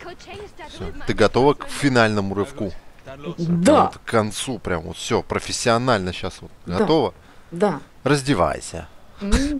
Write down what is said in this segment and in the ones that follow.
Всё. Ты готова к финальному рывку? Да. Вот к концу прям вот все профессионально сейчас вот. Да. Готова? Да. Раздевайся. М.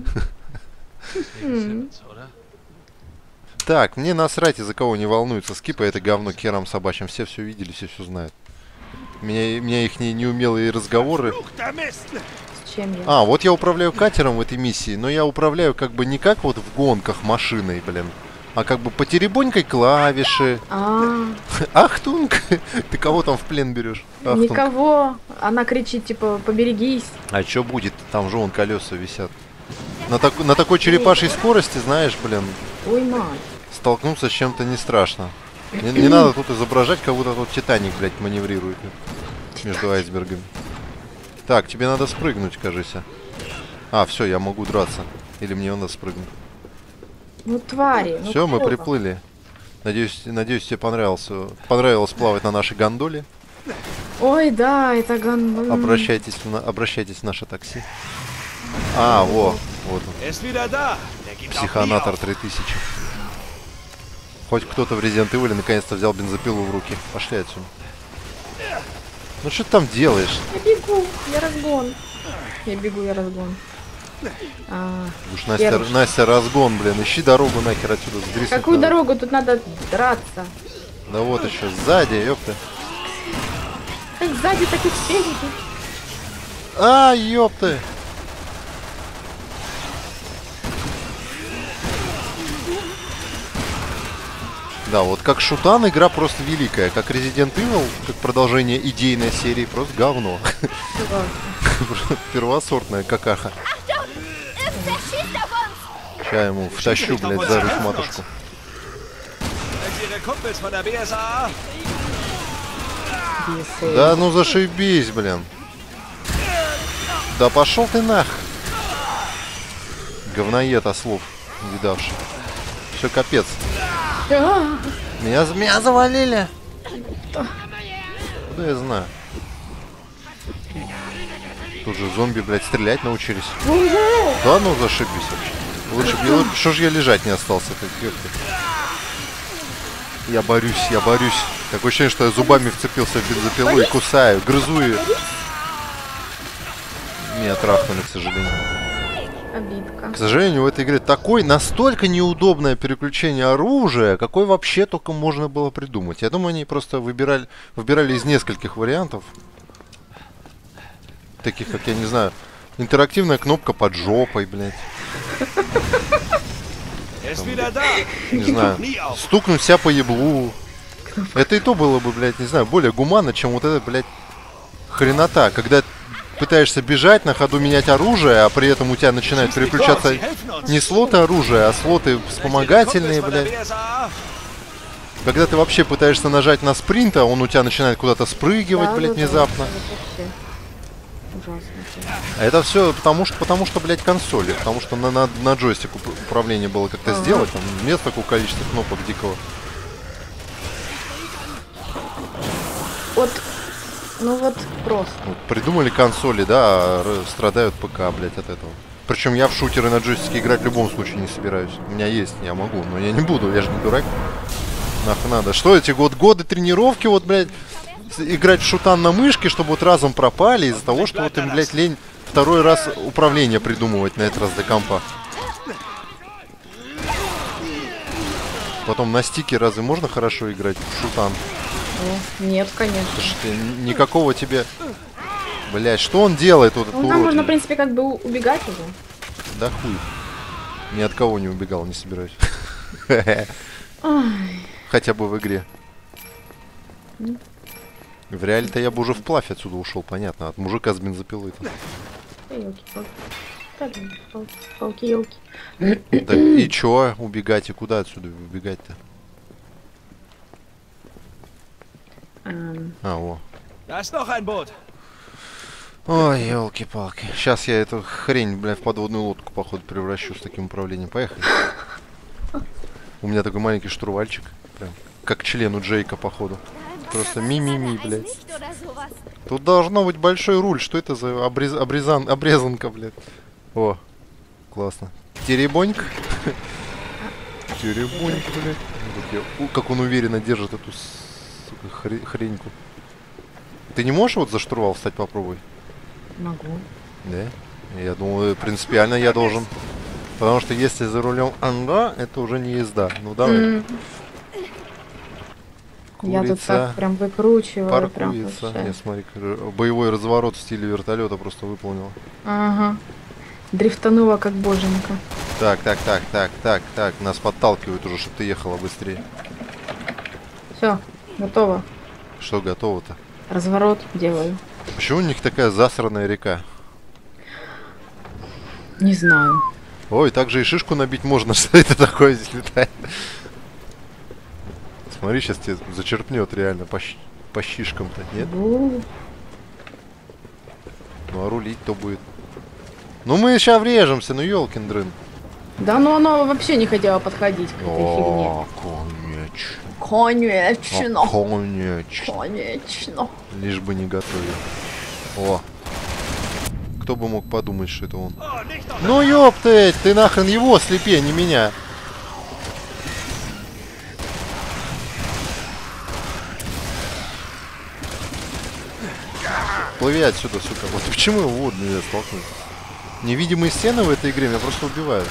Так, мне насрать, из-за кого не волнуется. Скипа это говно керам собачьим. Все видели, все знают. Меня их неумелые разговоры. С чем я? А, вот я управляю катером в этой миссии, но я управляю как бы не как вот в гонках машиной, блин, а как бы потеребонькой клавиши. Ахтунг! Ты кого там в плен берешь? Ахтунг. Никого. Она кричит, типа, поберегись. А что будет? Там же вон колеса висят. На такой черепашьей скорости, знаешь, блин, Ой, мать. столкнуться с чем-то не страшно. Не надо тут изображать, как будто тут Титаник, блядь, маневрирует между айсбергами. Так, тебе надо спрыгнуть, кажется. А, все, я могу драться. Или мне надо спрыгнуть. Ну, твари. Ну, Все, мы кто? приплыли. Надеюсь, тебе понравилось плавать на нашей гондоле. Ой, да, это ган... Обращайтесь в наше такси. А, вот он. Психонатор 3000. Хоть кто-то в Resident Evil наконец-то взял бензопилу в руки. Пошли отсюда. Ну что ты там делаешь? Я бегу, я разгон. Я бегу, я разгон. Уж Настя, разгон, блин. Ищи дорогу нахер отсюда. Сдрись. Какую дорогу? Тут надо драться. Да вот еще сзади, ёпта. Как сзади, так и спереди. А, ёпта. Да, вот как шутан игра просто великая. Как Resident Evil, как продолжение идейной серии, просто говно. Первосортная какаха. Сейчас ему втащу, блядь, за руку матушку. Да ну зашибись, блин. Да пошел ты нах. Говноед ослов, видавший. Все, капец. Меня завалили. Куда я знаю? Тут же зомби, блядь, стрелять научились. Да ну зашибись вообще. Лучше, что ж я лежать не остался, как ёпта. Я борюсь. Такое ощущение, что я зубами вцепился в бензопилу и кусаю, грызу ее. Меня трахнули, к сожалению. Обидка. К сожалению, в этой игре настолько неудобное переключение оружия, какое вообще только можно было придумать. Я думаю, они просто выбирали из нескольких вариантов. Таких, как, я не знаю, интерактивная кнопка под жопой, блядь. Не знаю, стукнуть себя по еблу. Это и то было бы, блядь, не знаю, более гуманно, чем вот эта, блядь, хренота. Когда пытаешься бежать, на ходу менять оружие, а при этом у тебя начинают переключаться не слоты оружия, а слоты вспомогательные, блядь. Когда ты вообще пытаешься нажать на спринт, а он у тебя начинает куда-то спрыгивать, Да, блядь, да, внезапно. Ужасно. А это все потому что, блядь, консоли. Потому что на джойстик управление было как-то сделать. Там нет такого количества кнопок дикого. Вот, ну вот просто. Вот, придумали консоли, да, а страдают ПК, блядь, от этого. Причем я в шутеры на джойстике играть в любом случае не собираюсь. У меня есть, я могу, но я не буду, я же не дурак. Нахуй надо. Что эти годы тренировки, вот, блядь, играть в шутан на мышке, чтобы вот разом пропали из-за того, что вот им, блядь, лень второй раз управление придумывать на этот раз до компа. Потом на стике разве можно хорошо играть в шутан? Нет, конечно. Слушай, никакого тебе... Блядь, что он делает вот этот Ну, урод? там можно, в принципе, как бы убегать уже. Да хуй. Ни от кого не убегал, не собираюсь. Хотя бы в игре. В реале-то я бы уже вплавь отсюда ушел, понятно. От мужика с бензопилой там. Палки-елки. Да и чё убегать? И куда отсюда убегать-то? А, во. Ой, елки-палки. Сейчас я эту хрень, блядь, в подводную лодку, походу, превращу с таким управлением. Поехали. У меня такой маленький штурвальчик. Прям как член у Джейка, походу. Просто ми-ми-ми, блядь. Тут должно быть большой руль. Что это за обрезанка, блядь? О, классно. Теребоньк. Теребонь, блядь. Как он уверенно держит эту, сука, хреньку. Ты не можешь вот за штурвал встать, попробуй? Могу. Да? Я думаю, принципиально я должен. Потому что если за рулем анда, это уже не езда. Ну давай. Я тут так прям выкручиваю. Паркуется. Я смотри, боевой разворот в стиле вертолета просто выполнил. Ага. Дрифтанула как боженька. Так. Нас подталкивают уже, чтобы ты ехала быстрее. Все, готово. Что готово-то? Разворот делаю. Почему у них такая засранная река? Не знаю. Ой, так же и шишку набить можно, что это такое здесь летает. Смотри, сейчас тебе зачерпнет реально по щишкам-то, нет? Ну а рулить-то будет. Ну мы сейчас врежемся, ну ёлкин дрын. Да, ну оно вообще не хотело подходить к этой фигне. Конечно. Конечно. Лишь бы не готовил. О. Кто бы мог подумать, что это он. Ну ёптать, ты нахрен его слепи, а не меня. Плыви отсюда, сука. Вот почему его в воду нельзя столкнуть? Невидимые стены в этой игре меня просто убивают.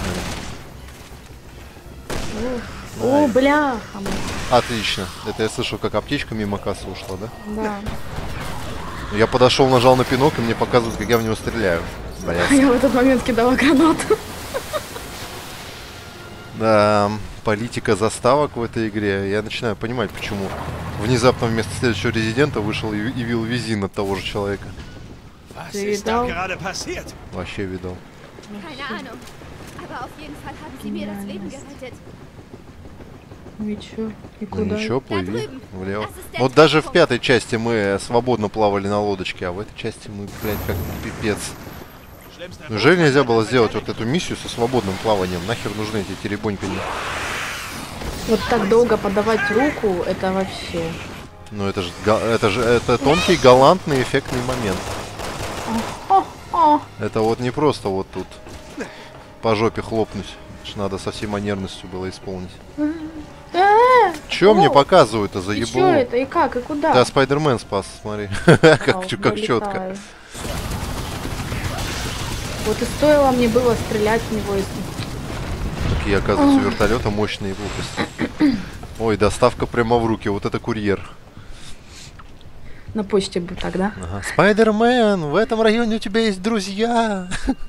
О, бля. Отлично. Это я слышал, как аптечка мимо кассы ушла, да? Да. Я подошел, нажал на пинок, и мне показывают, как я в него стреляю. Блядь. Я в этот момент кидала гранату. Да, политика заставок в этой игре. Я начинаю понимать, почему внезапно вместо следующего резидента вышел Evil Within от того же человека. Ты видал? Вообще видал. Ну и чё? И Ну куда? ничего, плыви влево. Вот даже в пятой части мы свободно плавали на лодочке, а в этой части мы, блядь, как пипец. Неужели нельзя было сделать вот эту миссию со свободным плаванием? Нахер нужны эти теребонькани? Вот так долго подавать руку, это вообще... Ну это же тонкий, галантный, эффектный момент. Это вот не просто вот тут по жопе хлопнуть. Это ж надо со всей манерностью было исполнить. Чё мне показывают-то за И ебло? чё это? И как? И куда? Да, Спайдермен спас, смотри. Как чётко. Вот и стоило мне было стрелять в него. Такие, оказывается, у вертолета мощные глупости. Ой, доставка прямо в руки. Вот это курьер. На почте бы тогда. Ага. Спайдермен, в этом районе у тебя есть друзья.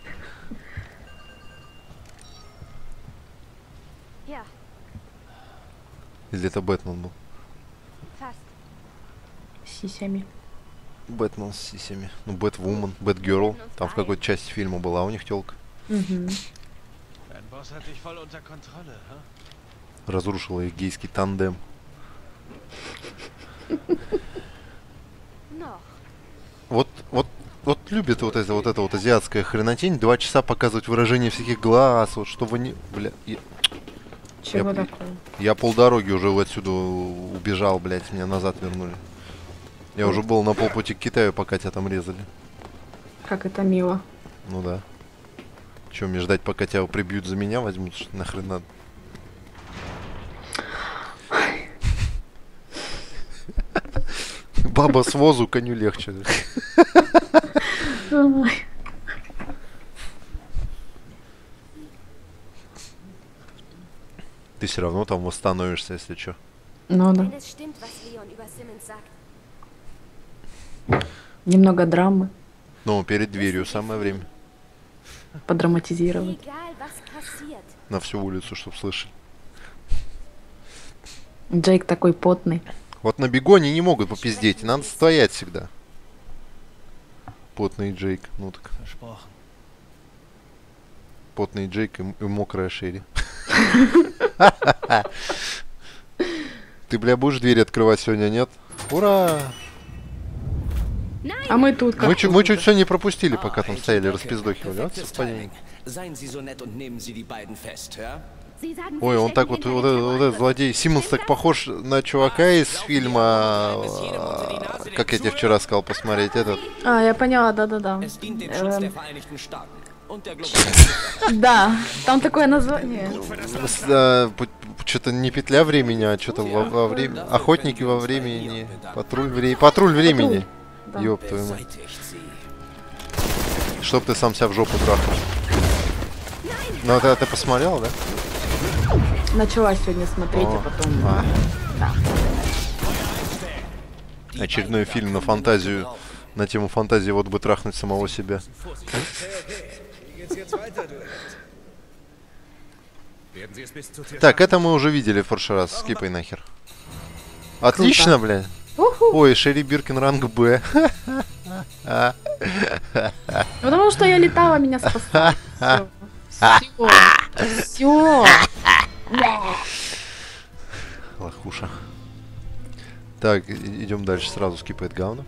Или это Бэтмен был? С сисями. Бэтмен с сисями. Ну, Бэтвумен, Бэтгерл. Там в какой-то части фильма была у них тёлка. Разрушила их гейский тандем. Вот любит вот эта азиатская хренотень 2 часа показывать выражение всяких глаз, вот чтобы не... Бля, Чего такое? Я полдороги уже отсюда убежал, блядь, меня назад вернули. Я уже был на полпути к Китаю, пока тебя там резали. Как это мило. Ну да. Че, мне ждать, пока тебя прибьют за меня, возьмут, что нахрен надо? Баба с возу, коню легче. Ты все равно там восстановишься, если что. Ну да. Немного драмы. Ну, перед дверью самое время. Подраматизировать. На всю улицу, чтоб слышали. Джейк такой потный. Вот на бегу они не могут попиздеть, надо стоять всегда. Потный Джейк, ну так. Потный Джейк и мокрая Шерри. Ты, бля, будешь дверь открывать сегодня, нет? Ура! А мы тут как? Мы чуть все не пропустили, пока там стояли, распиздохивали. Вот совпадение. Ой, он так вот этот злодей. Симмонс так похож на чувака из фильма, как я тебе вчера сказал посмотреть, этот. А, я поняла, да-да-да. Да, там такое название. что-то не петля времени, а что-то во времени. Охотники во времени. Патруль времени. Да. Ёб твою мать. Чтоб ты сам себя в жопу трахнул. Ну, ты посмотрел, да? Начала сегодня смотреть, О. а потом... А. Да. Очередной фильм на фантазию. На тему фантазии, вот бы трахнуть самого себя. Так, это мы уже видели в прошлый раз. Скипай нахер. Отлично, блядь. Уху. Ой, Шерри Биркин ранг Б. Потому что я летала, меня спасла. Все. Лохуша. Так, идем дальше. Сразу скипает говно.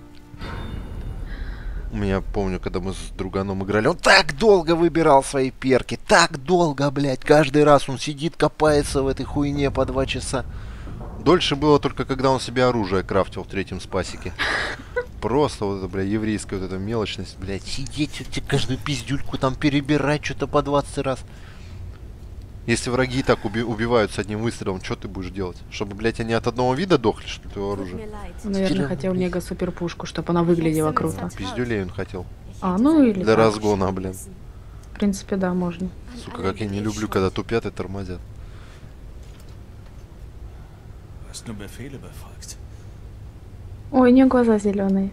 У меня, помню, когда мы с друганом играли, он так долго выбирал свои перки. Так долго, блядь. Каждый раз он сидит, копается в этой хуйне по 2 часа. Дольше было только, когда он себе оружие крафтил в 3-м спасике. Просто вот это, бля, еврейская вот эта мелочность, блядь. Сидеть, вот, каждую пиздюльку там перебирать что-то по 20 раз. Если враги и так убивают с одним выстрелом, что ты будешь делать? Чтобы, блядь, они от одного вида дохли, что ли, твое оружие? Он, наверное, хотел мега супер пушку, чтобы она выглядела круто. Пиздюлей он хотел. А, ну или Для так. разгона, блин. В принципе, да, можно. Сука, как я не люблю, когда тупят и тормозят. Ой, у нее глаза зеленые.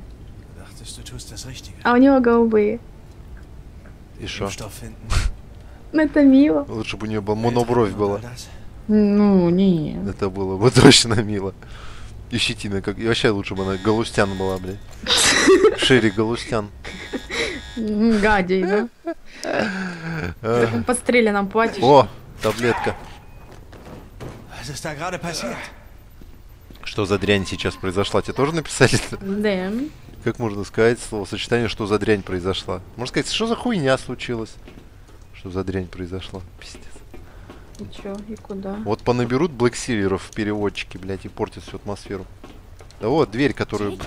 А у него голубые. И шо? Ну это мило. Лучше бы у нее была монобровь была. Ну, не. Это было бы точно мило. И щетина, как... И вообще лучше бы она Галустян была, блядь. Шерри Галустян. Гадей, да? В таком подстреленном платье. О, таблетка. Что за дрянь сейчас произошла? Тебе тоже написали? Да. Как можно сказать словосочетание, что за дрянь произошла? Можно сказать, что за хуйня случилась? Что за дрянь произошла? Пиздец. И чё, и куда? Вот понаберут блэксиллеров в переводчике, блядь, и портят всю атмосферу. Да вот, дверь, которую...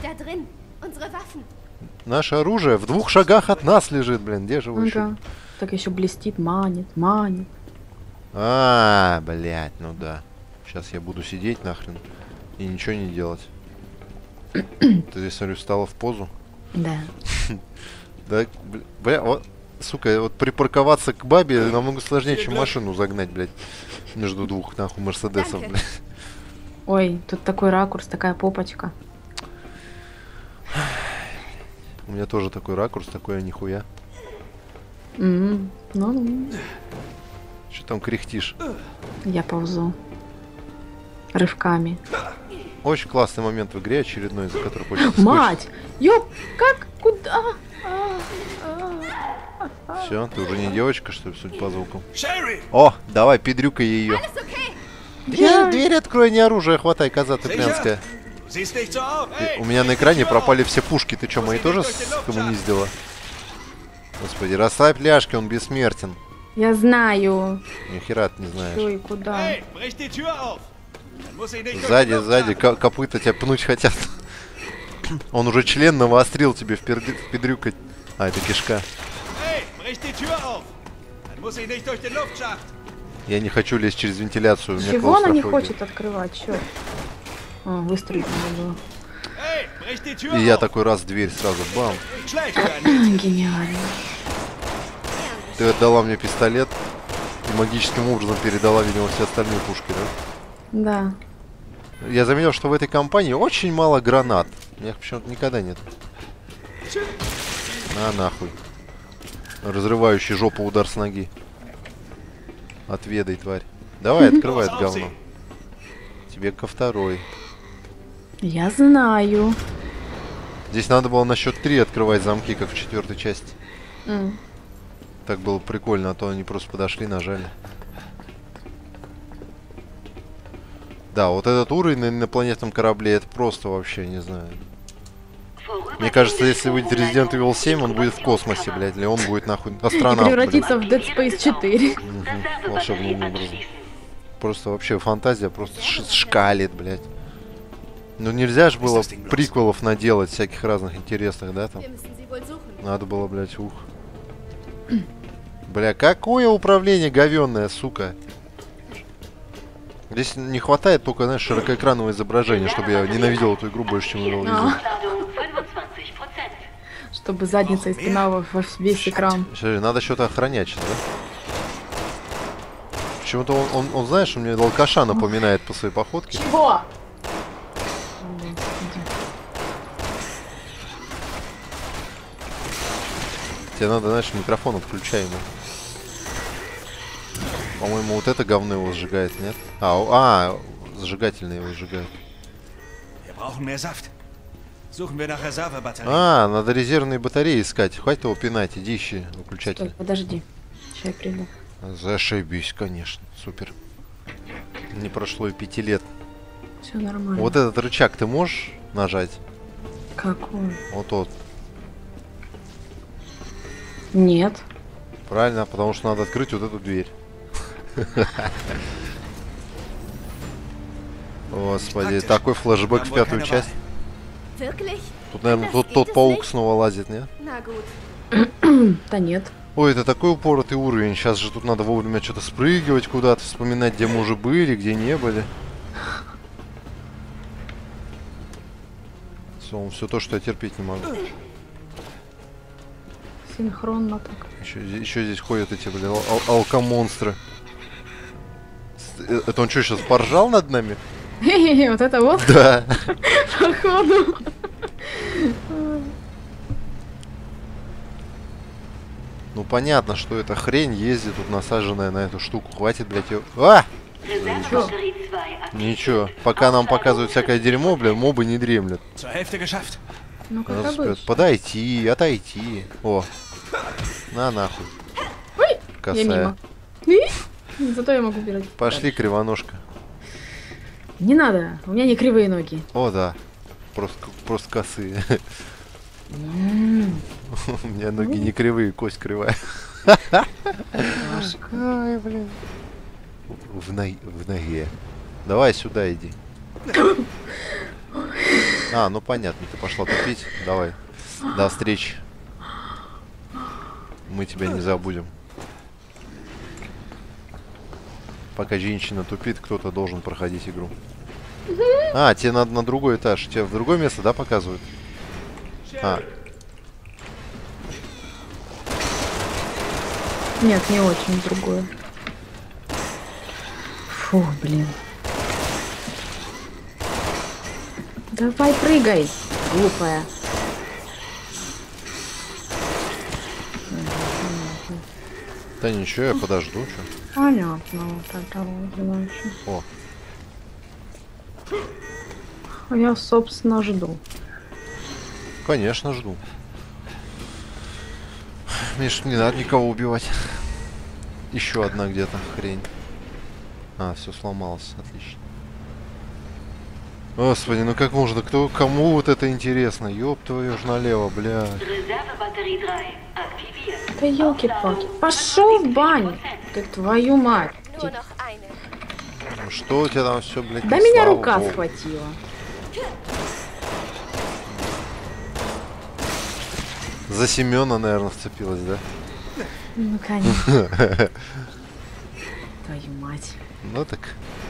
Наше оружие в 2 шагах от нас лежит, блин. Где же вы еще? Ага. Так еще блестит, манит, манит. А, блядь, ну да. Сейчас я буду сидеть нахрен и ничего не делать. Ты здесь, смотрю, встала в позу. Да. Да, бля, вот, сука, вот припарковаться к бабе намного сложнее, чем машину загнать, блядь. Между 2, нахуй, мерседесов, блядь. Ой, тут такой ракурс, такая попочка. У меня тоже такой ракурс, такой нихуя. Ну, Что там кряхтишь? я ползу. Рывками. Очень классный момент в игре, очередной, за который хочется Мать! Ёп! Как? Куда? Все, ты уже не девочка, что ли, судя по звукам? О, давай, педрюкай ее. Дверь открой, не оружие, хватай, коза ты брянская. У меня на экране пропали все пушки. Ты что, мои тоже скоммуниздила? Господи, расслабь ляжки, он бессмертен. Я знаю. Ни хера ты не знаешь. Что и куда. Сзади, копыта тебя пнуть хотят. Он уже член навострил тебе в педрюкать. А, это кишка. Я не хочу лезть через вентиляцию. У меня Чего она не клаустрофобия. хочет открывать? Чё? А, выстрелить надо было. И я такой раз в дверь сразу, бам. Гениально. Ты отдала мне пистолет и магическим образом передала, видимо, все остальные пушки, да? Да. Я заметил, что в этой компании очень мало гранат. У меня их почему-то никогда нет. На нахуй. Разрывающий жопу удар с ноги. Отведай, тварь. Давай, открывай это говно. Тебе ко второй. Я знаю. Здесь надо было на счет 3 открывать замки, как в 4-й части. Так было прикольно, а то они просто подошли, нажали. Да, вот этот уровень на инопланетном корабле, это просто вообще, не знаю. Мне кажется, если выйдет Resident Evil 7, он будет в космосе, блядь, или он будет нахуй астронавт, Превратиться в Dead Space 4. Угу, волшебным образом. Просто вообще фантазия просто шкалит, блядь. Ну нельзя же было приквелов наделать всяких разных интересных, да, там? Надо было, блядь, ух. Бля, какое управление говенное, сука. Здесь не хватает только, знаешь, широкоэкранного изображения, чтобы я ненавидел эту игру больше, чем играл везде. Чтобы задница и спина во весь экран. Смотри, надо что-то охранять сейчас, да? Почему-то он, знаешь, он мне алкаша напоминает по своей походке. Чего? Тебе надо, знаешь, микрофон отключай ему. По-моему, вот это говно его сжигает, нет? Зажигательный его сжигает. Надо резервные батареи искать. Хватит его пинать, иди ищи выключатель. Стой, подожди. Сейчас я приду. Зашибись, конечно. Супер. Не прошло и 5 лет. Все нормально. Вот этот рычаг ты можешь нажать? Какой? Вот тот. Нет. Правильно, потому что надо открыть вот эту дверь. Господи, такой флешбэк в 5-ю часть. Тут, наверное, тот паук снова лазит, нет? Да нет. Ой, это такой упоротый уровень. Сейчас же тут надо вовремя что-то спрыгивать куда-то, вспоминать, где мы уже были, где не были. Все то, что я терпеть не могу. Синхронно так. Еще здесь ходят эти, блин, алкомонстры. Это он что, сейчас поржал над нами? Вот это вот? Да. Походу. Ну понятно, что эта хрень ездит тут насаженная на эту штуку. Хватит, блядь, ее... А! Ничего. Пока нам показывают всякое дерьмо, блин, мобы не дремлют. Ну как подойти, отойти. О. На нахуй. Ой, косая. Я мимо. Зато я могу убирать. Пошли, кривоножка. Не надо, у меня не кривые ноги. О, да. Просто косые. У меня ноги не кривые, кость кривая. Ай, блин. В ноге. Давай сюда иди. Ну понятно, ты пошла тупить. Давай. До встречи. Мы тебя не забудем. Пока женщина тупит, кто-то должен проходить игру. Тебе надо на другой этаж. Тебя в другое место, да, показывают? Нет, не очень другое. Фу, блин. Давай прыгай, глупая. Да ничего, я подожду, что. Понятно, вот это вот, значит. О. Я, собственно, жду. Конечно, жду. Миш, не надо никого убивать. Еще одна где-то хрень. Все сломалось, отлично. Господи, ну как можно? Кому вот это интересно? Ёб твою ж налево, блядь. Да елки-палки. Пошел в баню. Ты твою мать. Что у тебя там все, блядь? Да меня рука схватила. За Семена, наверное, вцепилась, да? Ну, конечно. Твою мать. Ну так.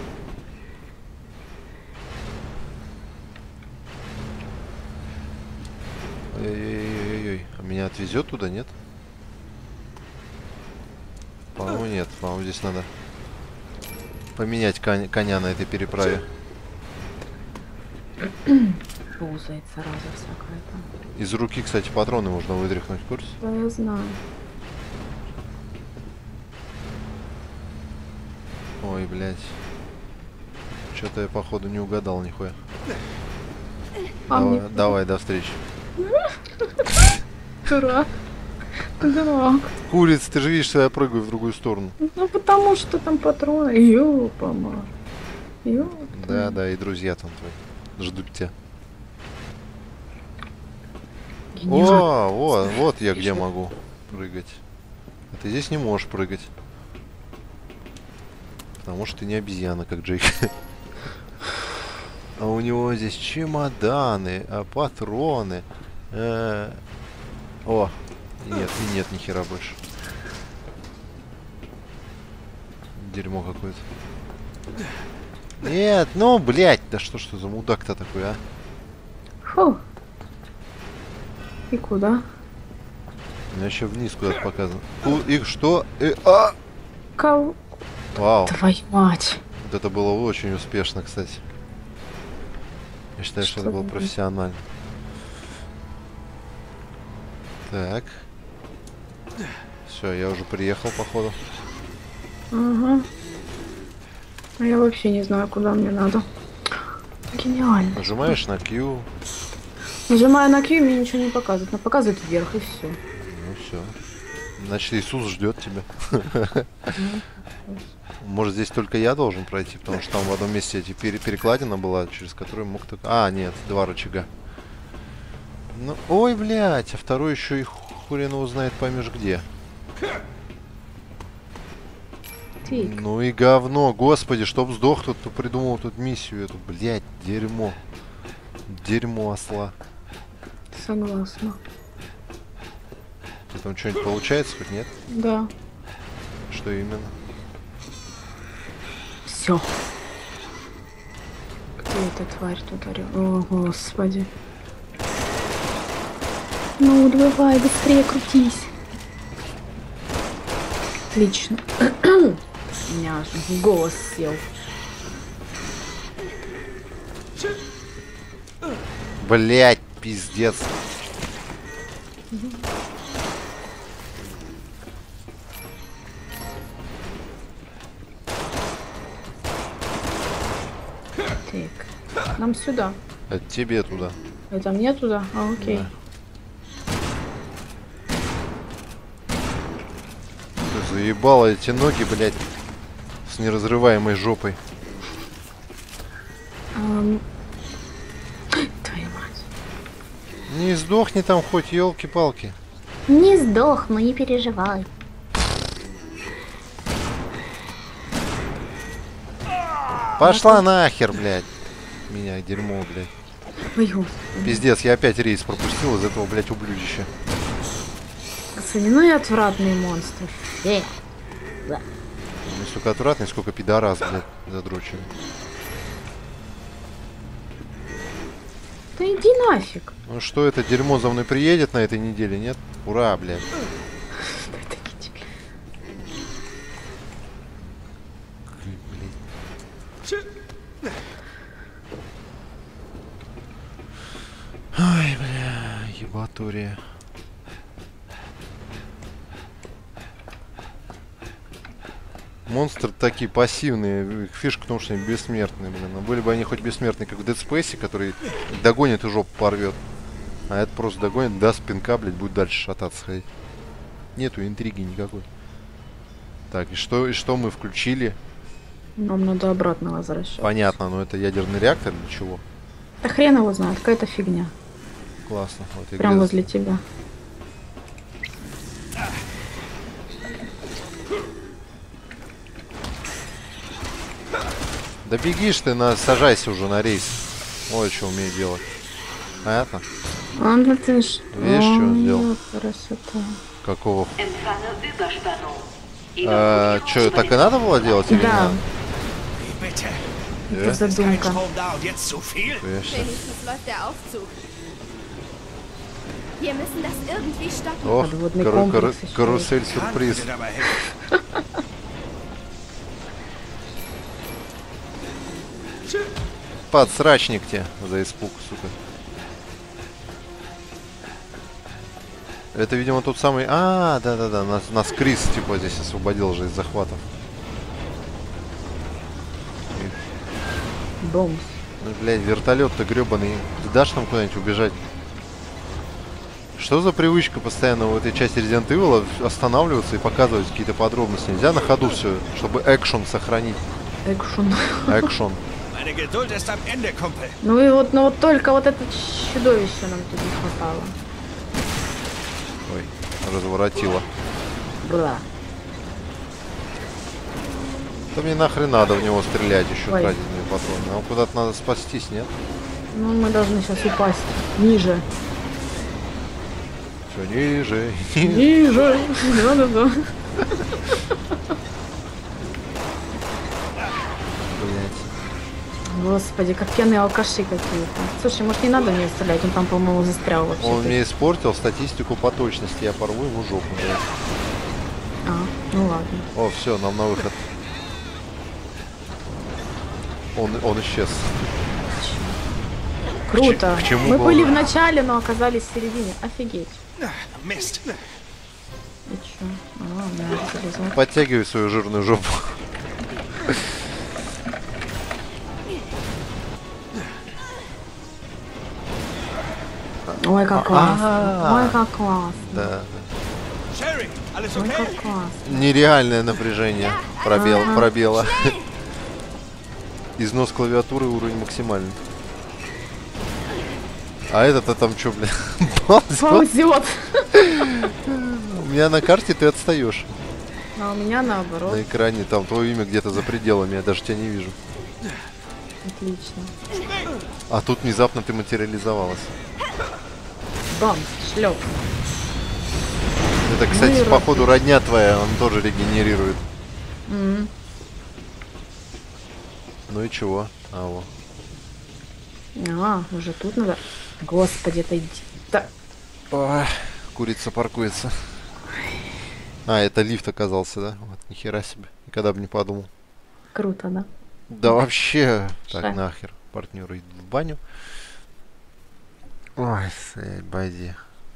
Ой-ой-ой-ой. А меня отвезет туда, нет? По-моему, нет. По-моему, здесь надо поменять коня на этой переправе. Пузает, зараза всякая там. Из руки, кстати, патроны можно вытряхнуть, в курсе? Да, я знаю. Ой, блядь. Что-то я, походу, не угадал нихуя. Давай, до встречи. Дурак. Дурак. Курица, ты же видишь, что я прыгаю в другую сторону. Ну, потому что там патроны. Ёпа-ма. Да, и друзья там твои ждут тебя. Вот я где могу прыгать. А ты здесь не можешь прыгать. Потому что ты не обезьяна, как Джейк. А у него здесь чемоданы, патроны. Нет, ни хера больше. Дерьмо какое-то. Нет, ну, блядь, да что ж ты за мудак-то такой, а? Фу. И куда? У меня еще вниз куда-то показано. Их что? Кого? Вау. Твою мать. Вот это было очень успешно, кстати. Я считаю, что это было профессионально. Так. Все, я уже приехал, походу. Ага. А я вообще не знаю, куда мне надо. Гениально. Нажимаешь на Q. Нажимаю на Q, и мне ничего не показывает. Но показывает вверх, и все. Ну все. Значит, Иисус ждет тебя. Может, здесь только я должен пройти, потому что там в одном месте эти перекладина была, через которую мог только... А, нет, два рычага. Ну, ой, блядь, а второй еще и хрен его знает поймешь где. Тик. Ну и говно, господи, чтоб сдох тут, кто придумал тут миссию эту, блядь, дерьмо. Дерьмо осла. Согласна. Там что-нибудь получается хоть, нет? Да. Что именно? Все. Где эта тварь тут орёт? О, господи. Ну, давай, быстрее крутись. Отлично. У меня аж голос сел. Блять, пиздец. Так. Нам сюда. Это тебе туда. Это мне туда? А, окей. Да. Ты заебала эти ноги, блядь, с неразрываемой жопой. Твою мать. Не сдохни там хоть, елки-палки. Не сдохну, не переживай. Пошла нахер, блядь. Меня дерьмо, блядь. Ой, Пиздец, я опять рейс пропустил из этого, блядь, ублюдища. господи, ну и отвратный монстр. Не столько отвратный, сколько пидорас, блядь, задроченный. Да иди нафиг. Ну что, это дерьмо за мной приедет на этой неделе, нет? Ура, блядь. Это не тебе. Ай, бля, ебатория. Монстры такие пассивные. Их фишка в том, что они бессмертные, блин. Но были бы они хоть бессмертные, как в Dead Space, который догонит и жопу порвет. А это просто догонит, даст пинка, блядь, будет дальше шататься ходить. Нету интриги никакой. Так, и что мы включили? Нам надо обратно возвращаться. Понятно, но это ядерный реактор для чего? Да хрен его знает, какая-то фигня. Классно. Вот я Прям где-то- возле тебя. Да бегишь ты, сажайся уже на рейс. Ой, что умею делать. Понятно? Ну ты ж... Видишь, что он сделал? Красота. Какого? Что, Что, так и надо было делать или Да. нет? Это задумка. Конечно. Wenigstens läuft der Aufzug. Wir müssen das irgendwie stoppen. Ох, Подводный комплекс еще карусель-сюрприз. Подсрачник тебе за испуг, сука. Это, видимо, тот самый... А, да-да-да, нас Крис, типа, здесь освободил же из захватов. Бомс. Ну, блядь, вертолет-то гребаный. Ты дашь нам куда-нибудь убежать? Что за привычка постоянно в этой части Resident Evil останавливаться и показывать какие-то подробности? Нельзя на ходу все, чтобы экшен сохранить. Экшен. Экшен. Ну и вот, ну вот только вот это чудовище нам тут не хватало. Ой, разворотило. Бла. Да мне нахрен надо в него стрелять еще, Ой. тратить мне патроны. Нам куда-то надо спастись, нет? Ну мы должны сейчас упасть. Ниже. Все, ниже. Ниже. Да-да-да. Блять. Господи, как пьяные алкаши какие-то. Слушай, может не надо мне стрелять, он там, по-моему, застрял вообще. Он мне испортил статистику по точности, я порву ему жопу, блядь. А, ну ладно. О, все, нам на выход. Он исчез. Круто. К чему Мы было? были в начале, но оказались в середине. Офигеть. Mist. И чё? А, надо залезать. Подтягивай свою жирную жопу. Ой, как классно. Ой, как классно. Да. Sherry, alles Ой, okay? как классно. Нереальное напряжение пробело. Износ клавиатуры уровень максимальный. А этот-то там что, бля? ползет? Ползет. У меня на карте ты отстаешь. А у меня наоборот. На экране там твое имя где-то за пределами, я даже тебя не вижу. Отлично. А тут внезапно ты материализовалась. Бам, шлеп. Это, кстати, походу родня твоя, он тоже регенерирует. Ну и чего? А, уже тут надо. Господи, это иди. Да. Ой, курица паркуется. А, это лифт оказался, да? Вот, нихера себе. Никогда бы не подумал. Круто, да? Да вообще. Ша. Так, нахер. Партнеры идут в баню. Ой, байди.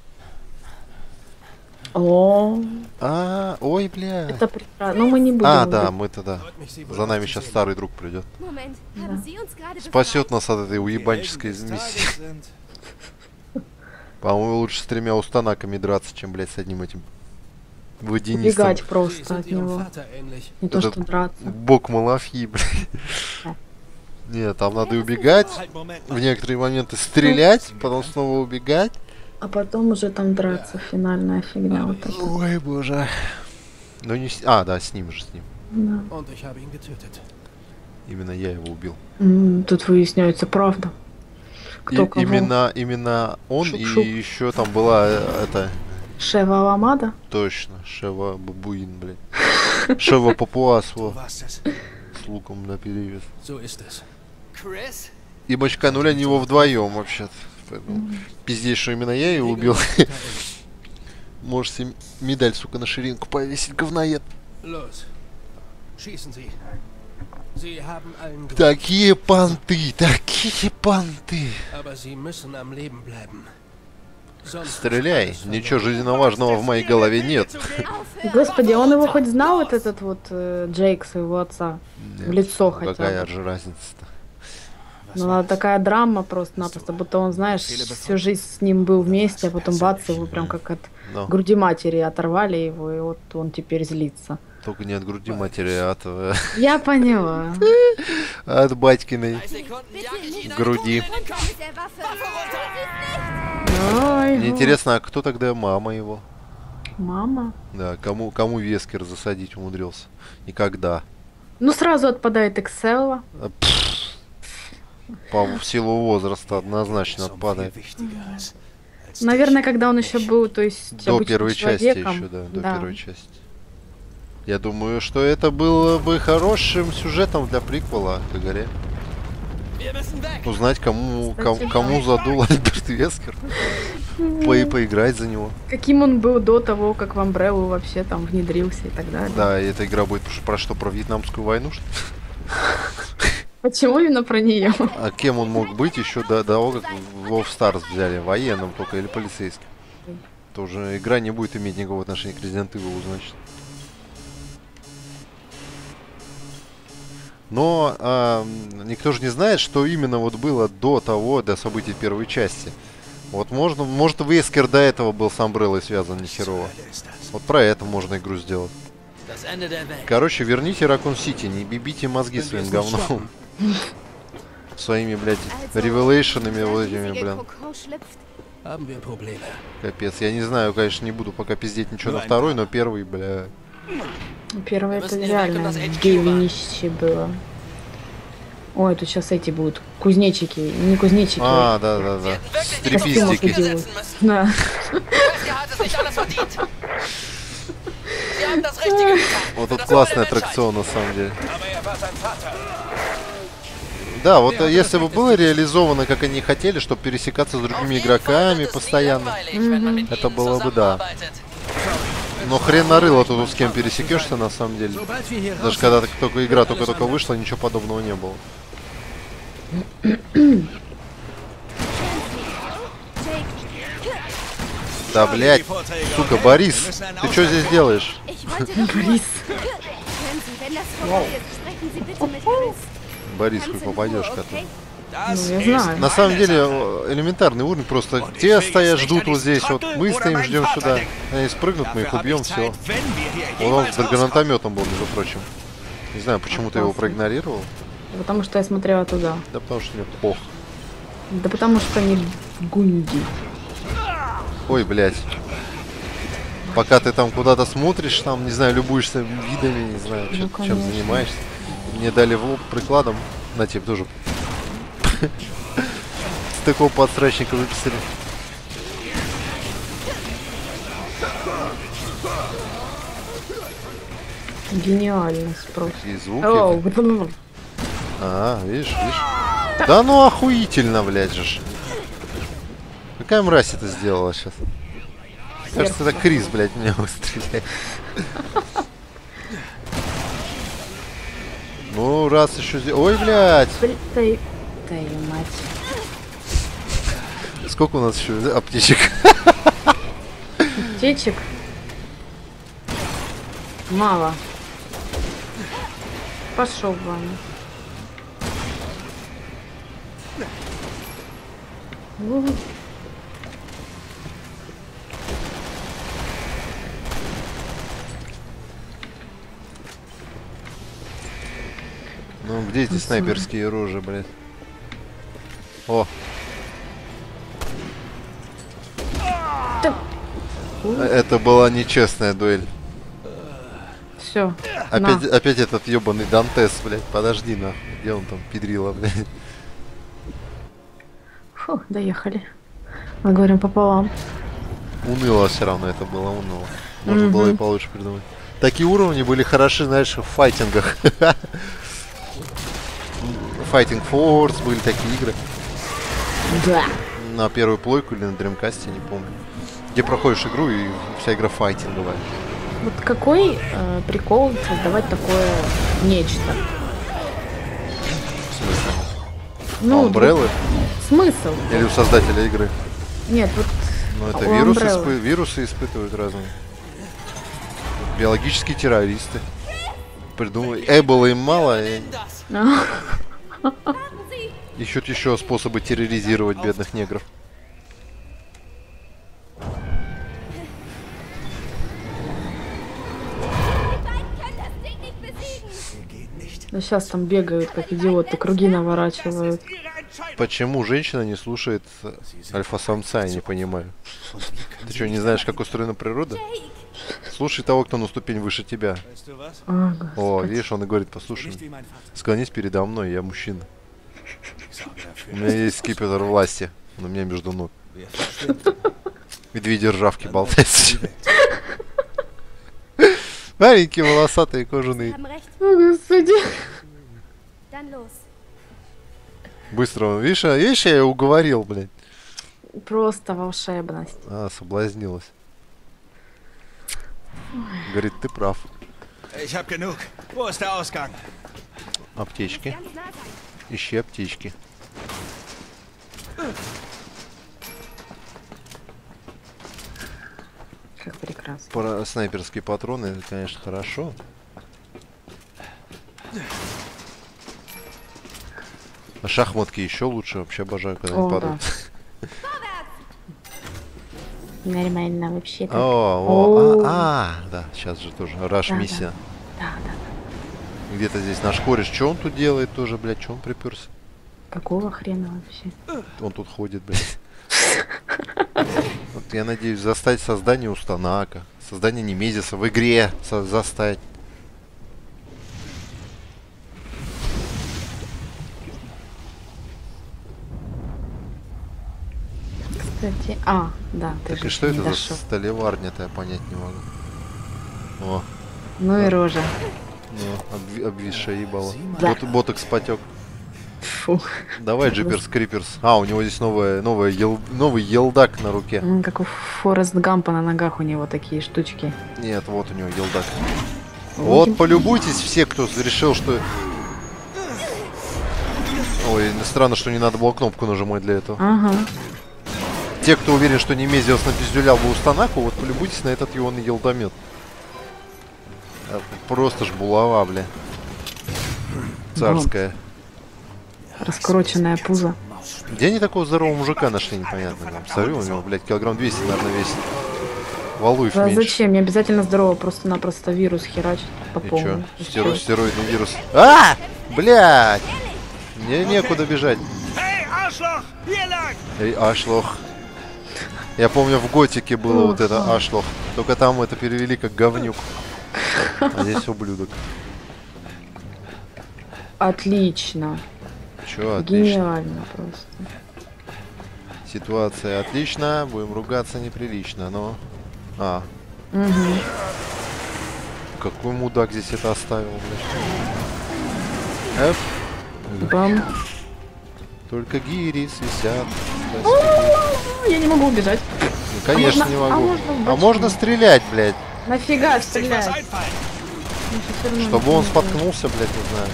О, Ой, бля. это прекрасно. Ну мы не будем. А, да, уже. мы-то да. За нами сейчас старый друг придет. Moment, haben Sie uns gerade Спасет нас от этой уебанческой миссии. По-моему, лучше с 3 устанаками драться, чем, блядь, с одним этим водянистым. Убегать просто от него. Не то, Этот что драться. Бог Малафьи, блядь. Нет, там надо убегать, в некоторые моменты стрелять, потом снова убегать. А потом уже там драться. Финальная фигня. Вот это. Ой, боже. Ну не с... А, да, с ним же, с ним. Да. Und ich habe ihn getötet. Именно я его убил. Тут выясняется правда. Кто кого? Именно он Шук-шук. и еще там была это... Шева Аламада? Точно, Шева Бабуин, блядь. Шева Папуас, Du во, warst es. с луком наперевес. So ist es. Chris? И бочканули они его вдвоем вообще-то. Поэтому пиздец, что именно я его убил. Можешь себе медаль, сука, на ширинку повесить, говноед. Los. Schießen Sie. Sie haben allen gewonnen, Такие понты, такие понты. aber Sie müssen am Leben bleiben. Sonst Стреляй, ist alles ничего verloren. жизненно важного в моей голове нет. Господи, он его хоть знал, вот этот вот Джейк, своего отца? В лицо хотя бы. Какая же разница-то? Ну, она такая драма просто-напросто, будто он, знаешь, всю жизнь с ним был вместе, а потом бац, его прям как от Ну, груди матери оторвали его, и вот он теперь злится. только не от груди матери, а Я поняла. от батькиной Sekunden, ja, груди. Runter mit der Waffe. Ой, Мне интересно, а кто тогда мама его? мама. Да, кому Вескер засадить умудрился? И когда? Ну, сразу отпадает Excel. В силу возраста однозначно Es um отпадает. viel Wichtigeres als Наверное, когда он еще был, то есть До обычным первой части человеком. еще, да, до первой части. Я думаю, что это было бы хорошим сюжетом для приквела, как говоря. wir müssen weg. Узнать, кому Кстати, задул Альберт Вескер. Поиграть за него. Каким он был до того, как в Umbrella вообще там внедрился и так далее. Да, и эта игра будет про что? Про Вьетнамскую войну, что ли? Почему именно про нее? А кем он мог быть еще до того, как WoW Stars взяли? Военным только или полицейским? Тоже игра не будет иметь никакого отношения к Resident Evil, значит. Но никто же не знает, что именно вот было до событий первой части. Вот может Вескер до этого был с Umbrella связан нехерово. ist das. Вот про это можно игру сделать. Das Ende der Welt. Короче, верните Raccoon City, не бибите мозги своим говном. Своими, блядь, ревелейшенами вот этими, блин. Haben wir Probleme. Капец. Я не знаю, конечно, не буду пока пиздеть ничего на второй, но первый, бля. Первое это реально говнище было. Ой, тут сейчас эти будут кузнечики, не кузнечики. А, да. костюмов Стрипистики. делают. Setzen müssen. Да. Wesker hat es nicht anders verdient. Sie haben das Richtige getan. Вот Für тут das классный neue Menschheit. аттракцион, на самом деле. Aber er war sein Vater. Да, вот если бы было реализовано, как они хотели, чтобы пересекаться с другими игроками постоянно, это было бы да. Но хрен нарыло тут с кем пересекешься на самом деле. Sobald wir hier Даже raus когда только игра только вышла, ничего подобного не было. Да, блядь, сука, Борис, ты что здесь делаешь? Ich wollte doch nur... Können Sie, wenn das vorbei ist, sprechen Sie bitte mit Chris. Борис, хуй Ganz in Ruhe, попадешь к okay? этому. Das Ну, я знаю. На самом деле, элементарный уровень, просто те стоят, ждут вот здесь, вот мы стоим, ждем сюда. Они спрыгнут, мы их убьем, все. Он с гранатометом был, между прочим. Не знаю, почему ты его проигнорировал. Потому что я смотрела туда. Да потому что мне плохо. Да потому что не в Гунди. Ой, блядь. Пока ты там куда-то смотришь, там, не знаю, любуешься видами, не знаю, Ну, чем конечно. занимаешься. Мне дали в лоб прикладом. На тебе тоже. С такого подсрачника выписали. Гениальность просто. И звуки. О, вот А, видишь. Да ну охуительно, блядь же. Какая мразь это сделала сейчас? Кажется, это Крис, блядь, меня выстреляет. Ну, раз еще здесь... Ой, блядь! Твою мать. Сколько у нас еще аптечек? Аптечек. Мало. Пошел в ванну. Ну, где эти снайперские рожи, блядь? О! Это была нечестная дуэль. Все. Опять этот ебаный Дантес, блядь. Подожди, нахуй. Где он там, педрила, блядь? Фу, доехали. Мы говорим пополам. Уныло все равно это было, уныло. Можно было и получше придумать. Такие уровни были хороши, знаешь, в файтингах. Fighting Force, были такие игры. Да. На первую плойку или на Dreamcast, не помню. Где проходишь игру и вся игра файтинговая. Вот какой прикол создавать такое нечто? В смысле? Ну, Umbrella? смысл? Или у создателя игры? Нет, вот Ну это у Umbrella. вирусы испытывают разные. Биологические террористы. Придумали. Эбола им мало, и ищут еще способы терроризировать бедных негров. Ну, сейчас там бегают, как идиоты, круги наворачивают. Почему женщина не слушает альфа-самца, я не понимаю. Ты что, не знаешь, как устроена природа? Слушай того, кто на ступень выше тебя. А, О, господи. видишь, он и говорит, послушай, склонись передо мной, я мужчина. У меня есть скипетр власти, он у меня между ног. Медведи ржавки болтаются. Маленькие, волосатые, кожаные. Haben recht. О, господи. Dann los. Быстро, видишь, я ее уговорил, блядь. Просто волшебность. А, соблазнилась. Говорит, ты прав. Ich hab genug. Wo ist der Ausgang? Аптечки. Ganz nah sein. Ищи аптечки. Как прекрасно. Снайперские патроны, это, конечно, хорошо. А шахматки еще лучше, вообще обожаю, когда они О, да. падают. Нормально вообще. Да, сейчас же тоже Раш Да, миссия. Да. Где-то здесь наш кореш, что он тут делает тоже, блядь, что он приперся? Какого хрена вообще? Он тут ходит, блядь. Вот я надеюсь застать создание Устанака, создание Немезиса в игре застать. Кстати, да, ты Так же и что не это за дошел. столеварня-то, я понять не могу. О, Ну и рожа. ну, обвисшая ебало. Да. Ботокс потек. Фу. Давай, Джиперс Криперс. А, у него здесь новый елдак на руке. Как у Форест Гампа на ногах у него такие штучки. Нет, вот у него елдак. Вот, полюбуйтесь все, кто решил, что... Ой, странно, что не надо было кнопку нажимать для этого. Ага. Те, кто уверен, что Немезиус напиздюлял бы Устанаку, вот полюбуйтесь на этот его елдомет. Просто ж булава, бля. Царская. Раскрученное пузо. Где они такого здорового мужика нашли, непонятно. Там, смотрю, у него, блядь, килограмм 200, наверное, весит. Валуев Да меньше. зачем? Не обязательно здорово, просто-напросто вирус херачит по И полной. чё? Стероидный вирус. А! Блядь! Мне некуда бежать. Hey, Arschloch! Hier lang! Эй, Ашлох. Я помню, в Готике было вот это Ашлох. Только там это перевели как говнюк. А здесь ублюдок. Отлично. Чё, отлично. Гениально просто. Ситуация отлично. Будем ругаться неприлично, но... А. Угу. Какой мудак здесь это оставил, блядь. Эп. Бам. Только гири свисят. Я не могу убежать. Ну, конечно, не могу. А можно стрелять, блядь. Нафига Sich was стрелять? einfallen. Чтобы он споткнулся, блядь, не знаю.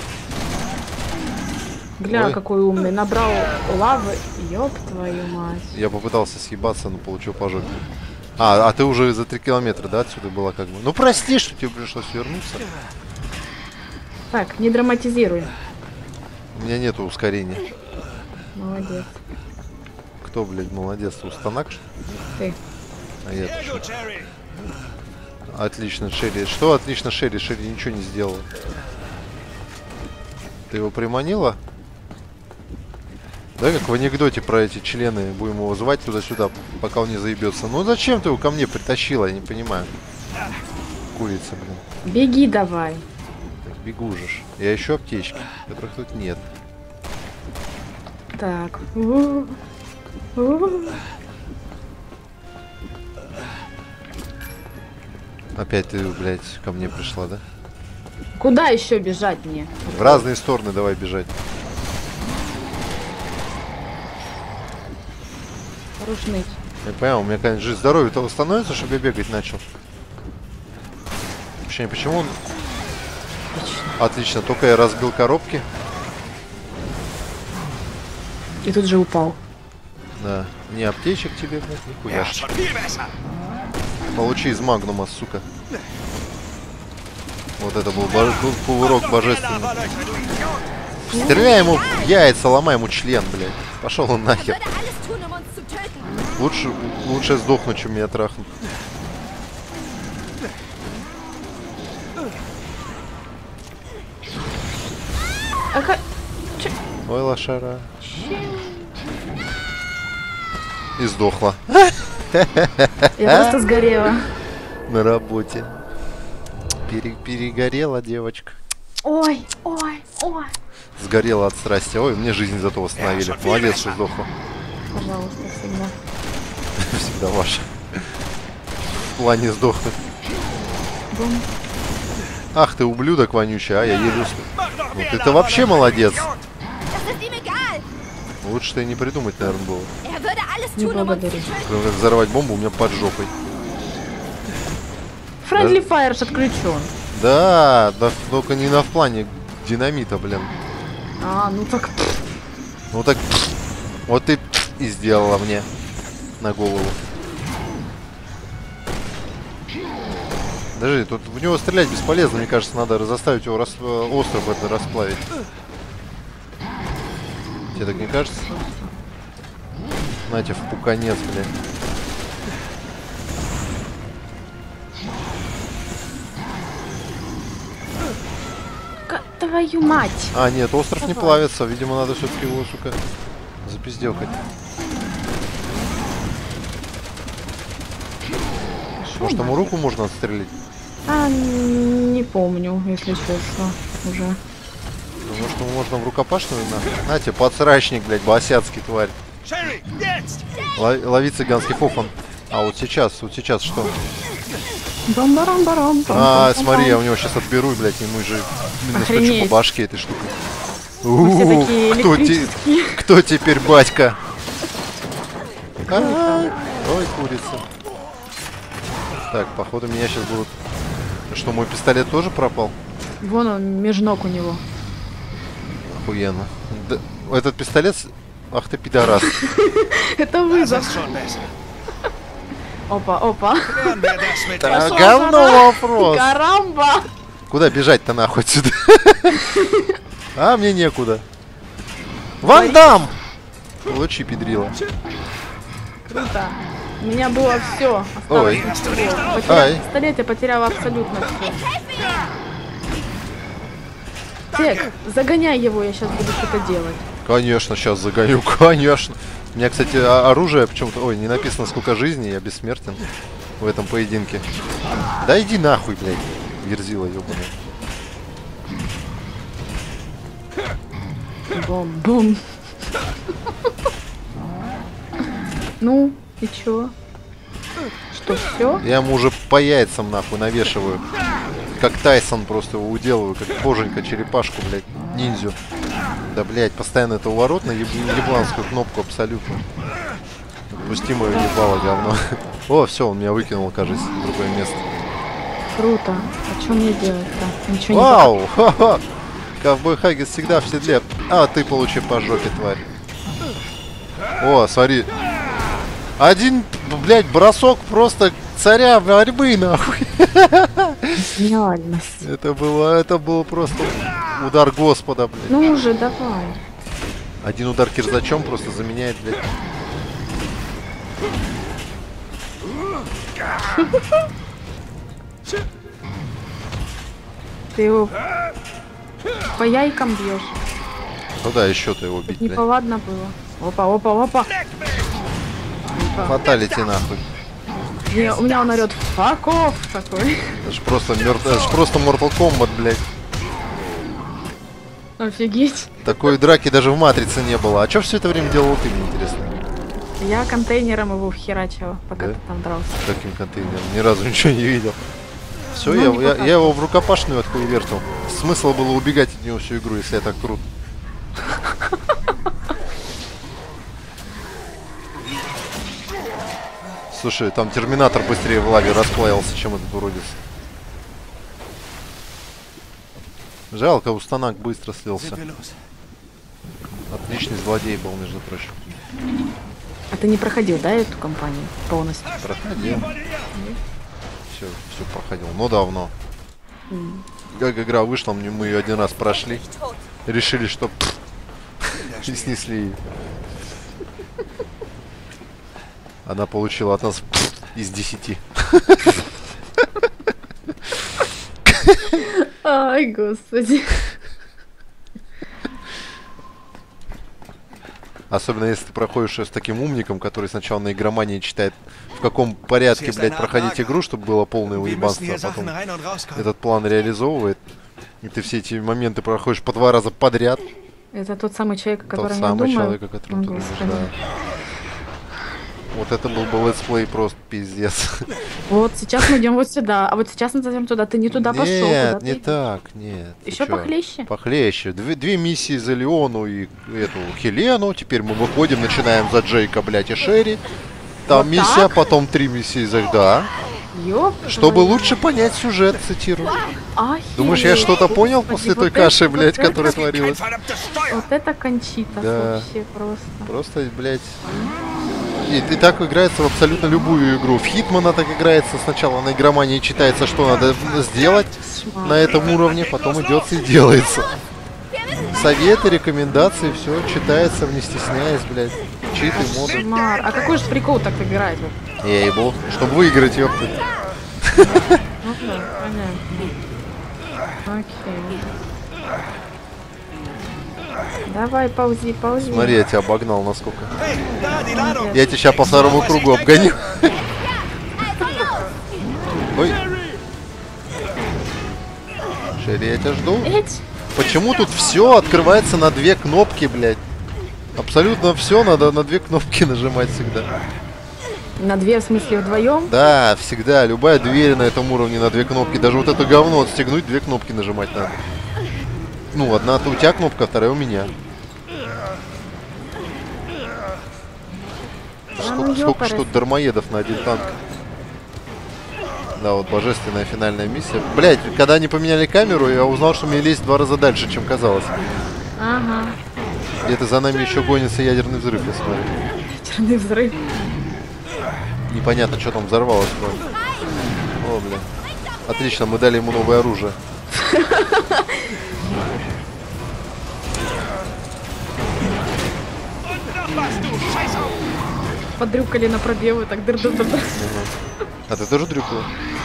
Гля, Ой. какой умный. Набрал лавы. Ёб твою мать. Я попытался съебаться, но получил по жопе. А ты уже за 3 километра, да, отсюда была как бы. Ну прости, что тебе пришлось вернуться. Так, не драматизируй. У меня нету ускорения. Молодец. Кто, блядь, молодец? Устанак, что ли? Ты. А я Sehr gut, Jerry. Отлично, Шерри. Что отлично, Шерри? Шерри ничего не сделала. Ты его приманила? Да, как в анекдоте про эти члены. Будем его звать туда-сюда, пока он не заебется. Ну зачем ты его ко мне притащила? Я не понимаю. Курица, блин. Беги давай. Так, бегу же ж. Я ищу аптечки, которых тут нет. Так. Опять ты, блядь, ко мне пришла, да? Куда еще бежать мне? В разные стороны давай бежать. Хорош ныть. Я понял, у меня, конечно же, здоровье-то восстановится, чтобы я бегать начал. Вообще, почему он... Отлично, только я разбил коробки. И тут же упал. Да, не аптечек тебе, блядь, нихуя. Ja, schon viel besser. Получи из магнума, сука. Вот это был кувырок божественный. Von euch, du Idiot! Стреляй ему в яйца, ломай ему член, блядь. Пошел он нахер. Würde alles tun, um uns zu töten. Лучше сдохну, чем меня трахнуть. Ой, лошара. И сдохла. Я просто сгорела. На работе. Перегорела девочка. Ой, ой, ой. Сгорела от страсти. Ой, мне жизнь зато восстановили. Молодец, что сдохла. Пожалуйста, всегда. Всегда ваша. В плане сдохнуть. Бум. Ах ты, ублюдок вонючий, а я еле успел. Mach doch Ну mehr ты-то Lava, вообще du молодец. Idiot! Das ist ihm egal. Лучше-то и не придумать, наверное, было. Er würde alles Не tun, um uns zu благодарю. töten. Прям как взорвать бомбу у меня под жопой. Friendly Fire ж отключен. Да, только не в плане динамита, блин. А, ну так. Ну так, вот ты и сделала мне на голову. Подожди, тут в него стрелять бесполезно, мне кажется, надо заставить его остров это расплавить. Тебе так не кажется? Нате, в пуканец, блядь. Твою мать. А, нет, остров не плавится. Видимо, надо все-таки его, сука, запизделкать. Может, ему руку можно отстрелить? А, не помню, если честно, уже. Может, ему можно в рукопашную на? На тебе, подсрачник, блядь, босяцкий тварь. Sherry, jetzt! Лови цыганский фофан. А вот сейчас что? Бам-барам-барам. А, смотри, я у него сейчас отберу, блядь, ему же минус Охренеть. по башке этой штукой. все такие электрические. Кто теперь батька? Ой, курица. Так, походу меня сейчас будут... Что, мой пистолет тоже пропал? Вон он, меж ног у него. Охуенно. Да, этот пистолет... Ах ты пидорас. Это Das вызов. ist schon besser. Опа, опа. Lernen wir das mit Да, Пошел, говно пора. вопрос. Карамба. Куда бежать-то нахуй отсюда? А, мне некуда. Ван Дам! Лучи педрила. Круто. У меня было все. Ой. Потеряла Ай. пистолет, я потеряла абсолютно все. Тек, загоняй его, я сейчас буду что-то делать. Конечно, сейчас загоню, конечно. У меня, кстати, оружие почему-то... Ой, не написано, сколько жизней, я бессмертен в этом поединке. Да иди нахуй, блядь, верзила ёбаная. Бом-бом. Ну, и чё? Что, все? Я ему уже по яйцам нахуй навешиваю. Как Тайсон просто его уделываю, как боженька черепашку, блядь, ниндзю. Да, блядь, постоянно это уворот на ебланскую кнопку абсолютно. Допустимое ебало говно. О, все, он меня выкинул, кажется, в другое место. Круто. А что мне делать-то? Ничего не Вау! Ха-ха! Ковбой Хаггис всегда в седле. А ты получи по жопе, тварь. О, смотри. Один, блядь, бросок просто царя борьбы, нахуй. Гениальность. Это было просто удар Господа, блядь. Ну уже, давай. Один удар кирзачом просто заменяет, блядь. Ты его по яйкам бьешь. Ну да, еще-то его бить, блядь. Неповадно было. Опа, опа, опа. Фаталити, нахуй. У меня он орет fuck off такой. Это ж просто Mortal Kombat, блядь. Офигеть. Такой драки даже в Матрице не было. А что все это время делал ты, мне интересно? Я контейнером его вхерачила, пока Да? ты там дрался. Каким контейнером? Ни разу ничего не видел. Все, Ну, я его в рукопашную отхуевертил. Смысл было убегать от него всю игру, если я так крут. Слушай, там Терминатор быстрее в лаве расплавился, чем этот уродец. Жалко, Устанак быстро слился. Sind wir los? Отличный злодей был, между прочим. А ты не проходил, да, эту кампанию полностью? Проходил. Все проходил, но давно. Как игра вышла, мы ее один раз прошли. Решили, что и снесли ее. Она получила от нас из 10. Ай, господи. Особенно если ты проходишь с таким умником, который сначала на игромании читает, в каком порядке, блядь, проходить игру, чтобы было полное Wir müssen уебанство, hier а потом Sachen rein und rauskommen. этот план реализовывает. И ты все эти моменты проходишь по 2 раза подряд. Это тот самый человек, о Тот котором я самый думаю. человек, о котором О, ты думаешь, господи. да. Вот это был бы летсплей просто пиздец. Вот сейчас мы идем вот сюда, а вот сейчас мы зайдем туда. Ты не туда пошел. Нет, куда не ты? так, нет. ты Еще чё? похлеще? Похлеще. Две миссии за Леону и эту Хелену. Теперь мы выходим, начинаем за Джейка, блядь, и Шерри. Там Вот миссия, так? потом 3 миссии за... Да. Ёп, Чтобы твою. лучше понять сюжет, цитирую. Охереть. Думаешь, я что-то понял Господи, после той вот каши, это- блядь, вот это- которая Kein творилась? verdammtes Steuer. Вот это кончита Да. вообще просто. Просто, блядь... И так играется в абсолютно любую игру. В Хитмана так играется. Сначала на игромании читается, что надо сделать на этом уровне, потом идет и делается. Советы, рекомендации, все читается, не стесняясь, блядь. Читы, моды. Кошмар. А какой же прикол так играть? Вот? Ей-бо, чтобы выиграть, ёпта. Ну да, понятно. Окей. Давай, ползи, ползи. Смотри, я тебя обогнал насколько. Hey, da, die Ladung. Я тебя сейчас по второму кругу обгоню. Ой. Шерри, я тебя жду. Эть. Почему тут все открывается на 2 кнопки, блядь? Абсолютно все надо на 2 кнопки нажимать всегда. На 2 в смысле вдвоем? Да, всегда. Любая дверь на этом уровне на 2 кнопки. Даже вот это говно отстегнуть, 2 кнопки нажимать надо. Ну, одна-то у тебя кнопка, вторая у меня. Сколько ж тут дармоедов на один танк. Да, вот божественная финальная миссия. Блять, когда они поменяли камеру, я узнал, что мне лезть в 2 раза дальше, чем казалось. Ага. Где-то за нами еще гонится ядерный взрыв, я смотрю. Ядерный взрыв. Непонятно, что там взорвалось. О, бля. Отлично, мы дали ему новое оружие. Подрюкали на пробелы, так дыр-дыр-дыр. А ты тоже дрюкала?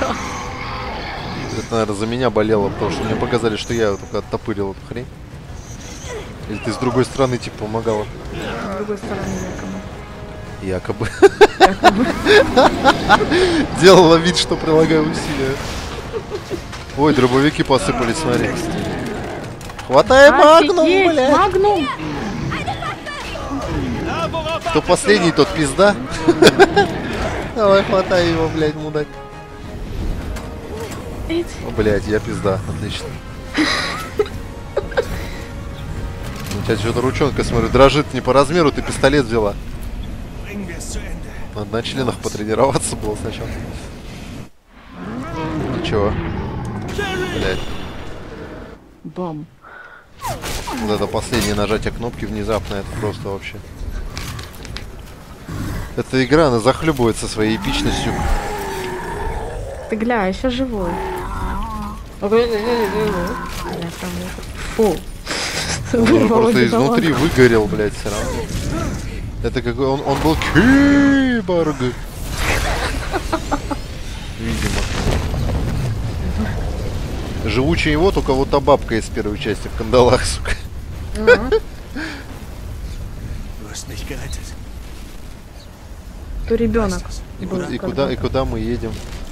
Это, наверное, за меня болело, потому что мне показали, что я только оттопырил эту хрень. Или ты с другой стороны, типа, помогала? С другой стороны, якобы. Якобы. Делала вид, что прилагаю усилия. Ой, дробовики посыпались, смотри. Хватай магнум, блядь! Магнум! Кто последний, тот пизда. Давай, хватай его, блядь, мудак. О, блядь, я пизда, отлично. У тебя что-то ручонка, смотрю, дрожит не по размеру, ты пистолет взяла. Надо на членах потренироваться было сначала. Ничего. Блядь. Бам. Вот это последнее нажатие кнопки внезапно, это просто вообще. Эта игра, она захлебывается своей эпичностью. Ты гля, еще живой. Фу. Он просто изнутри выгорел, блядь, все равно. Это какой... Он был киборг. Видимо. Живучий его, только вот та бабка из первой части в кандалах, сука. То ребенок. И куда мы едем?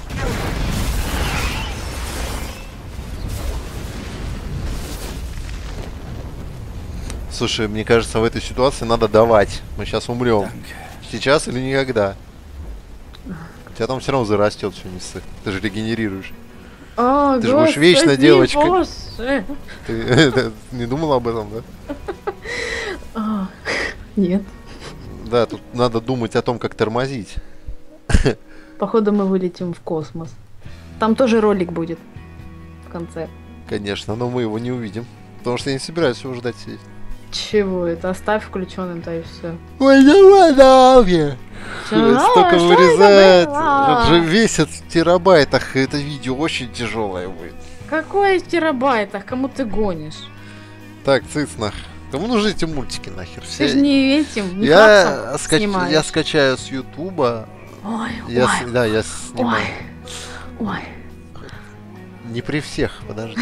Слушай, мне кажется, в этой ситуации надо давать. Мы сейчас умрем. Сейчас или никогда. У тебя там все равно зарастет все, не ссы. Ты же регенерируешь. О, ты же будешь вечная девочка. Боже. Ты не думала об этом, да? Нет. Да, тут надо думать о том, как тормозить. Походу мы вылетим в космос. Там тоже ролик будет в конце. Конечно, но мы его не увидим. Потому что я не собираюсь его ждать сидеть. Чего это? Оставь включенным-то и все. Ой, давай! Столько вырезает. Это же весит в терабайтах. Это видео очень тяжелое будет. Какое в терабайтах? Кому ты гонишь? Так, цыцнах. Кому нужны эти мультики нахер? Ты же не этим, не я скачаю с Ютуба. Ой, да, я снимаю. Ой. Не при всех, подожди.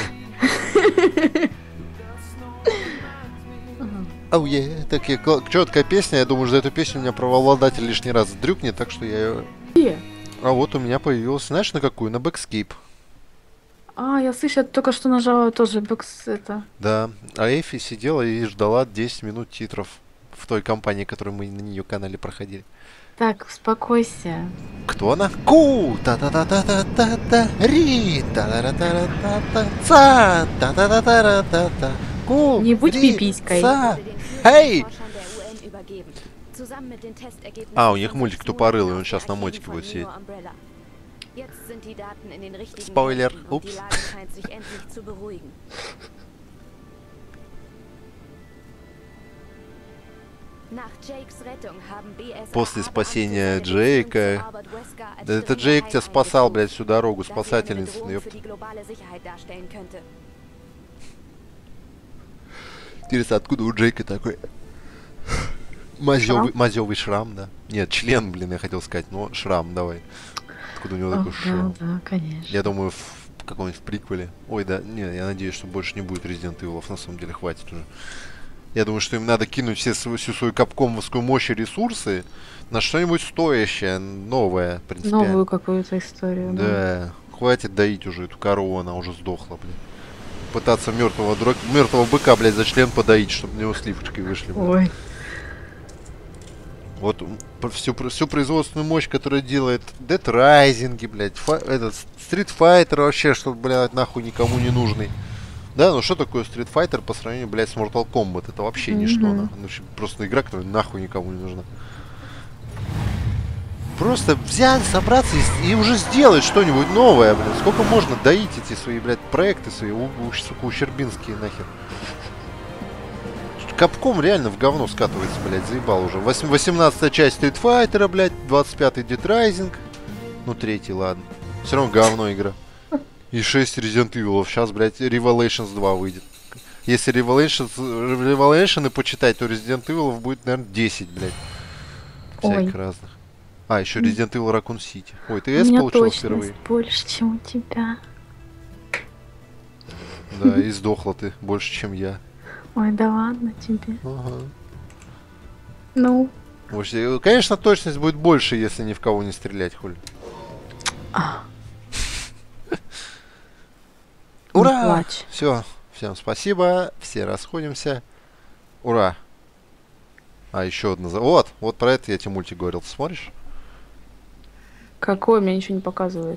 Ауе, такие четкая песня. Я думаю, что эту песню у меня правообладатель лишний раз дрюкнет, так что я ее... А вот у меня появилась, знаешь, на какую? На Backscape. Я слышу, только что нажала тоже бэкс это. Да, а Эфи сидела и ждала 10 минут титров в той компании, которую мы на нее канале проходили. Так, успокойся. Кто она? Ку! Та-та-та-та-та-та-та! Ри! Та-та-та-та-та-та! Ца! Та-та-та-та-та-та! Ку! Не будь пиписькой. Эй! У них мультик тупорылый, он сейчас на мотике будет сидеть. Спойлер. Упс. После спасения Джейка... Да это Джейк тебя спасал, блядь, всю дорогу, спасательница. Интересно, откуда у Джейка такой мазёвый шрам, да? Нет, член, блин, я хотел сказать, но шрам, давай. Откуда у него такой шрам? Да, конечно. Я думаю, в каком-нибудь приквеле. Ой, да, не, я надеюсь, что больше не будет Resident Evil, на самом деле хватит уже. Я думаю, что им надо кинуть всю свою капкомовскую мощь и ресурсы на что-нибудь стоящее, новое, принципиально. Новую какую-то историю. Да, хватит доить уже эту корову, она уже сдохла, блин. Пытаться мертвого быка, блядь, за член подоить, чтобы у него сливочки вышли. Блядь. Ой. Вот всю производственную мощь, которая делает Dead Rising, блядь, этот Street Fighter вообще, чтобы, блядь, нахуй никому не нужный. Да, ну что такое Street Fighter по сравнению, блядь, с Mortal Kombat? Это вообще ничто. Ну, просто игра, которая нахуй никому не нужна. Просто взять, собраться и уже сделать что-нибудь новое, блядь. Сколько можно доить эти свои, блядь, проекты свои, сука, ущербинские нахер. Капком реально в говно скатывается, блядь, заебал уже. 18-я часть Street Fighter, блядь, 25-й Dead Rising. Ну, 3-й, ладно. Все равно говно игра. И 6 Resident Evil. Сейчас, блядь, Revelations 2 выйдет. Если Revelations почитать, то Resident Evil будет, наверное, 10, блядь. Всяких разных. А, еще Resident Evil Raccoon City. Ой, ты S получил впервые? Больше, чем у тебя. Да, и сдохла ты больше, чем я. Ой, да ладно тебе. Ага. Ну. Вообще, конечно, точность будет больше, если ни в кого не стрелять, хули. Ура! Все, всем спасибо, все расходимся. Ура! А, еще одна. Вот про это я тебе мультик говорил. Ты смотришь? Какой? Меня ничего не показывает.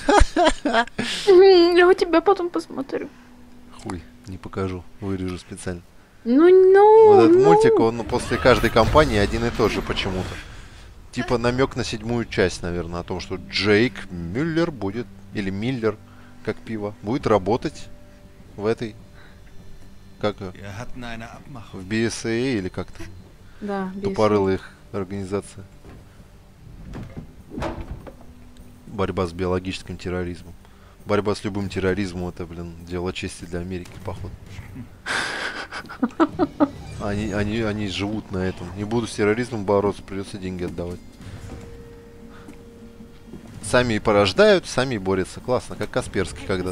Я у тебя потом посмотрю. Хуй, не покажу. Вырежу специально. Ну. Вот этот мультик, он после каждой кампании один и тот же почему-то. Типа намек на 7-ю часть, наверное, о том, что Джейк Мюллер будет, или Миллер, как пиво, будет работать в этой, как в BSAA или как-то. Да, тупорылая их организация. Борьба с биологическим терроризмом. Борьба с любым терроризмом, это, блин, дело чести для Америки, походу. Они живут на этом. Не буду с терроризмом бороться, придется деньги отдавать. Сами и порождают, сами и борются. Классно, как Касперский когда-то.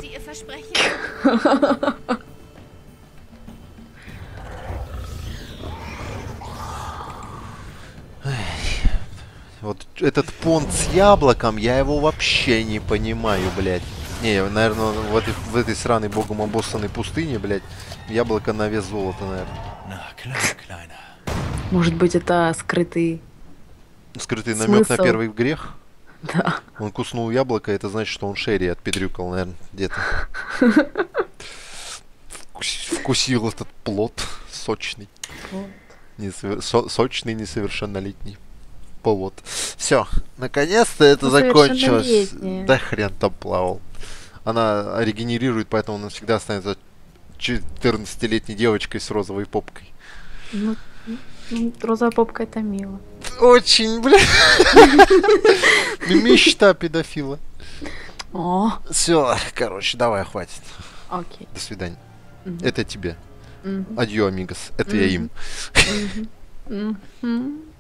Вот этот понт с яблоком, я его вообще не понимаю, блядь. Не, наверное, в этой сраной богом обоссанной пустыне, блядь, яблоко на вес золота, наверное. Может быть, это скрытый намек на первый грех? Да. Он куснул яблоко, это значит, что он Шерри отпедрюкал, наверное, где-то. Вкусил этот плод сочный. Сочный, несовершеннолетний. Вот. Все, наконец-то это закончилось. Да хрен там плавал. Она регенерирует, поэтому она всегда останется 14-летней девочкой с розовой попкой. Ну, розовая попка — это мило. Очень, бля. Мечта педофила. Все, короче, давай, хватит. Окей. До свидания. Это тебе. Адьё, амигос. Это я им.